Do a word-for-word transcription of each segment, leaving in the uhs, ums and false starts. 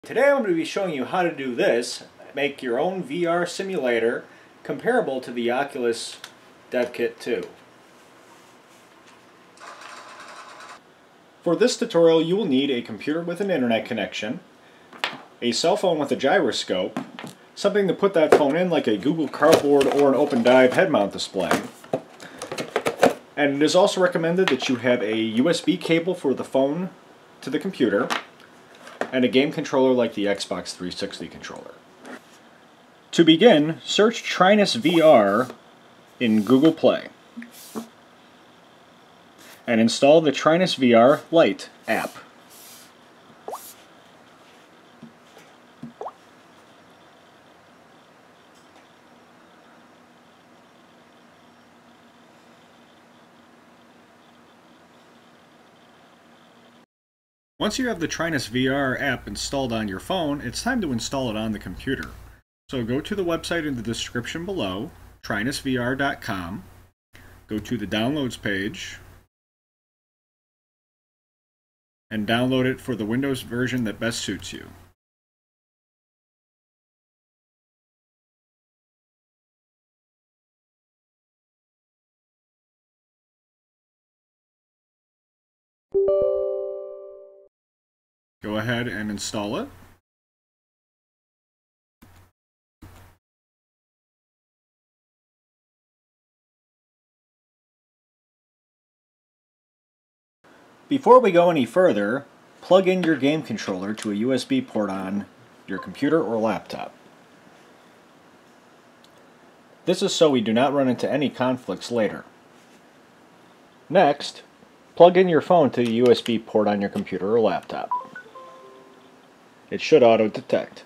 Today I'm going to be showing you how to do this, make your own V R simulator comparable to the Oculus Dev Kit two. For this tutorial you will need a computer with an internet connection, a cell phone with a gyroscope, something to put that phone in like a Google Cardboard or an open dive head mount display, and it is also recommended that you have a U S B cable for the phone to the computer, and a game controller like the Xbox three sixty controller. To begin, search TrinusVR in Google Play and install the TrinusVR Lite app. Once you have the TrinusVR app installed on your phone, it's time to install it on the computer. So go to the website in the description below, Trinus V R dot com, go to the Downloads page, and download it for the Windows version that best suits you. Go ahead and install it. Before we go any further, plug in your game controller to a U S B port on your computer or laptop. This is so we do not run into any conflicts later. Next, plug in your phone to the U S B port on your computer or laptop. It should auto-detect.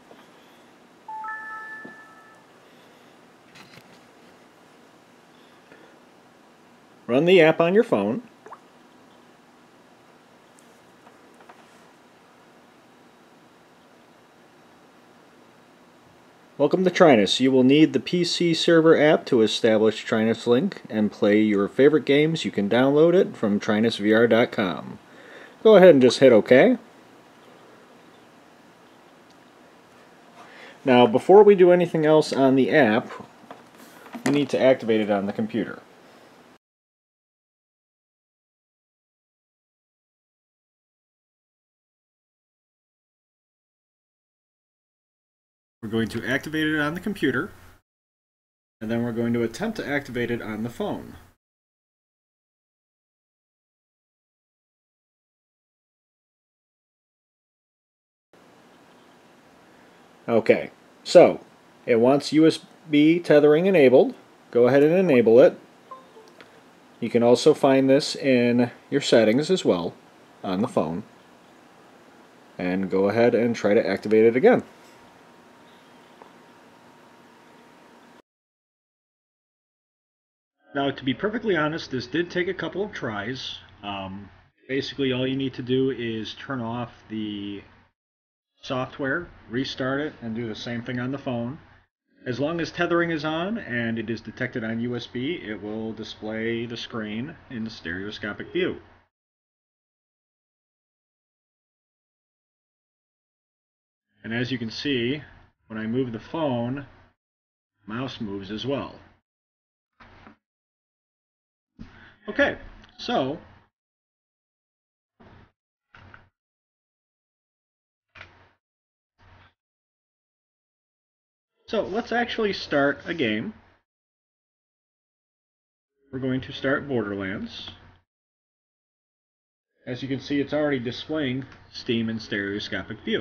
Run the app on your phone. Welcome to Trinus. You will need the P C server app to establish Trinus Link and play your favorite games. You can download it from Trinus V R dot com. Go ahead and just hit OK. Now, before we do anything else on the app, we need to activate it on the computer. We're going to activate it on the computer, and then we're going to attempt to activate it on the phone. Okay, so it wants U S B tethering enabled. Go ahead and enable it. You can also find this in your settings as well on the phone. And go ahead and try to activate it again. Now, to be perfectly honest, this did take a couple of tries. Um, basically, all you need to do is turn off the software, restart it, and do the same thing on the phone. As long as tethering is on and it is detected on U S B, it will display the screen in the stereoscopic view. And as you can see, when I move the phone, mouse moves as well. Okay, so So let's actually start a game. We're going to start Borderlands. As you can see, it's already displaying Steam in stereoscopic view.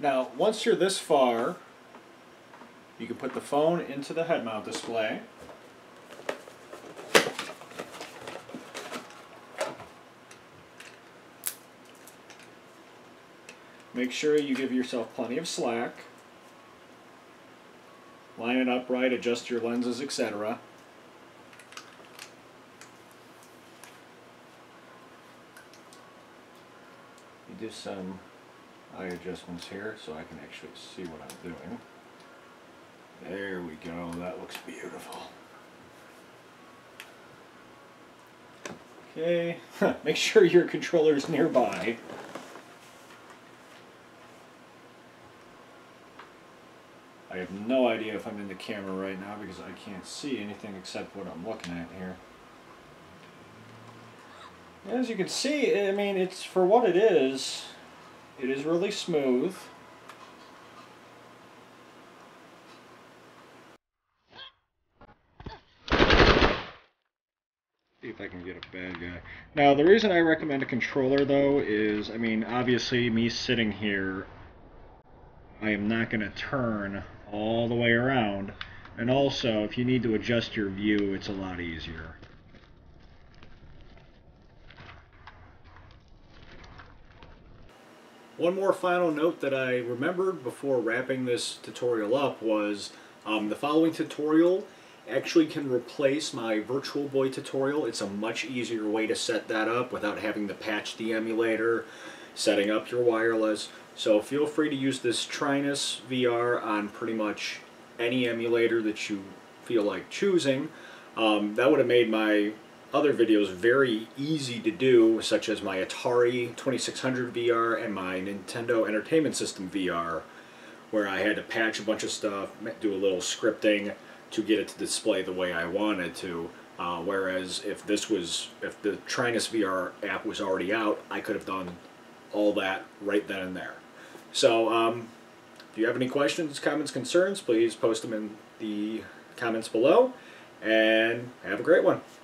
Now, once you're this far, you can put the phone into the head mount display. Make sure you give yourself plenty of slack. Line it up right, adjust your lenses, et cetera. You do some eye adjustments here so I can actually see what I'm doing. There we go, that looks beautiful. Okay, make sure your controller's nearby. I have no idea if I'm in the camera right now because I can't see anything except what I'm looking at here. As you can see, I mean, it's for what it is, it is really smooth. See if I can get a bad guy. Now, the reason I recommend a controller, though, is, I mean, obviously, me sitting here, I am not going to turn all the way around. And also, if you need to adjust your view, it's a lot easier. One more final note that I remembered before wrapping this tutorial up was um, the following tutorial actually can replace my Virtual Boy tutorial. It's a much easier way to set that up without having to patch the emulator, setting up your wireless. So feel free to use this TrinusVR on pretty much any emulator that you feel like choosing. Um, that would have made my other videos very easy to do, such as my Atari twenty-six hundred V R and my Nintendo Entertainment System V R, where I had to patch a bunch of stuff, do a little scripting to get it to display the way I wanted to. Uh, whereas if this was, if the TrinusVR app was already out, I could have done all that right then and there. So, um, if you have any questions, comments, concerns, please post them in the comments below, and have a great one.